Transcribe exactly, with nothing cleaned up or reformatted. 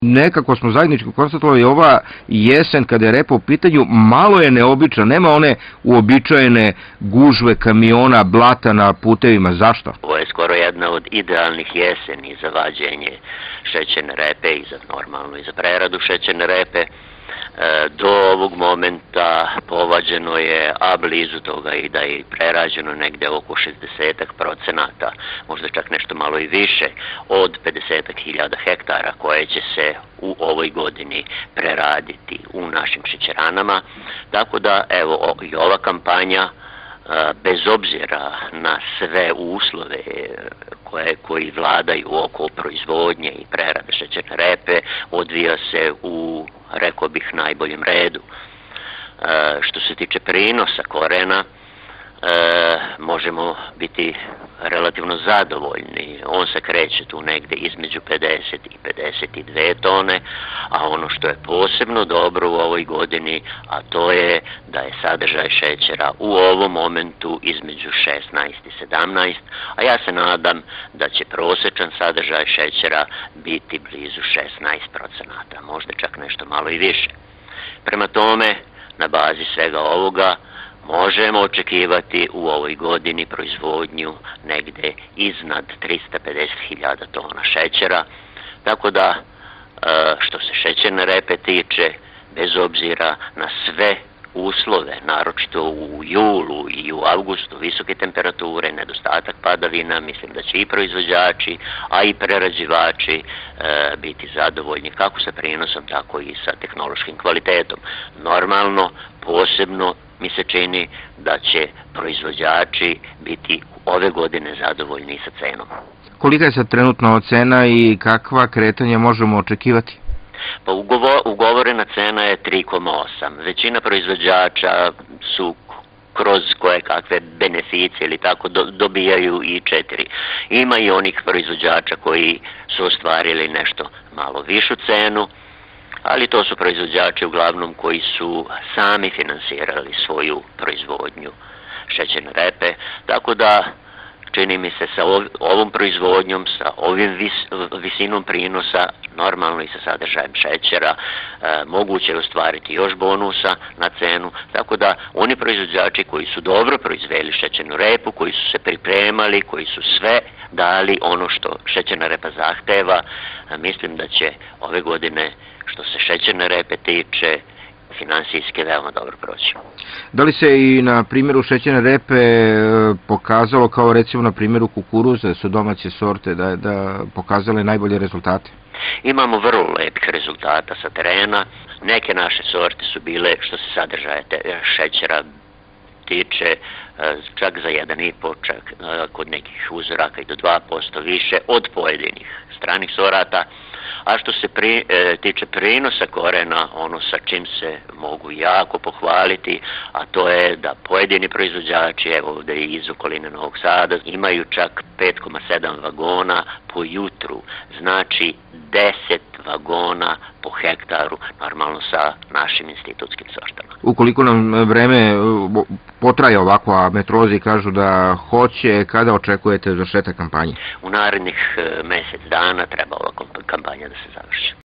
nekako smo zajednički konstatovali ova jesen kada je repa u pitanju, malo je neobična, nema one uobičajene gužve kamiona, blata na putevima. Zašto? Ovo je skoro jedna od idealnih jeseni za vađenje šećerne repe i za normalno i za preradu šećerne repe. Do ovog momenta povađeno je, a blizu toga i da je prerađeno negde oko šezdeset procenata, možda čak nešto malo i više, od pedeset hiljada hektara koje će se u ovoj godini preraditi u našim šećeranama. Tako da, evo, i ova kampanja, bez obzira na sve uslove koje, koji vladaju oko proizvodnje i prerade šećerne repe, odvija se u, rekao bih, najboljem redu. E, što se tiče prinosa korena, e, možemo biti relativno zadovoljni. On se kreće tu negde između pedeset i pedeset dve tone, a ono što je posebno dobro u ovoj godini, a to je da je sadržaj šećera u ovom momentu između šesnaest i sedamnaest, a ja se nadam da će prosječan sadržaj šećera biti blizu šesnaest procenata, možda čak nešto malo i više. Prema tome, na bazi svega ovoga, možemo očekivati u ovoj godini proizvodnju negde iznad trista pedeset hiljada tona šećera, tako da što se šećerne repe tiče, bez obzira na sve uslove, naročito u julu i u avgustu, visoke temperature, nedostatak padavina, mislim da će i proizvođači, a i prerađivači e, biti zadovoljni kako sa prinosom, tako i sa tehnološkim kvalitetom. Normalno, posebno mi se čini da će proizvođači biti ove godine zadovoljni i sa cenom. Kolika je sad trenutno cena i kakva kretanja možemo očekivati? Pa ugovorena cena je tri zarez osam. Većina proizvođača su kroz koje kakve beneficije ili tako dobijaju i četiri. Ima i onih proizvođača koji su ostvarili nešto malo višu cenu, ali to su proizvođači uglavnom koji su sami finansirali svoju proizvodnju šećerne repe, tako da čini mi se sa ovom proizvodnjom, sa ovim vis, visinom prinosa, normalno i sa sadržajem šećera, e, moguće je ostvariti još bonusa na cenu, tako da oni proizvođači koji su dobro proizveli šećernu repu, koji su se pripremali, koji su sve dali ono što šećerna repa zahteva, e, mislim da će ove godine, što se šećerne repe tiče, finansijski veoma dobro proći. Da li se i na primjeru šećerne repe pokazalo, kao recimo na primjeru kukuruza, su domaće sorte, da, da pokazale najbolje rezultate? Imamo vrlo lepih rezultata sa terena. Neke naše sorte su bile, što se sadržaja šećera tiče, čak za jedan i po, čak kod nekih uzoraka i do dva posto više od pojedinih stranih sorata. A što se pri, e, tiče prinosa korena, ono sa čim se mogu jako pohvaliti, a to je da pojedini proizvođači, evo ovde iz okoline Novog Sada, imaju čak pet zarez sedam vagona po jutru, znači deset vagona po hektaru, normalno sa našim institutskim sortama. Ukoliko nam vreme potraje ovako, a meteorolozi kažu da hoće, kada očekujete završetak kampanje? U narednih mesec dana treba ova kampanja da se završi.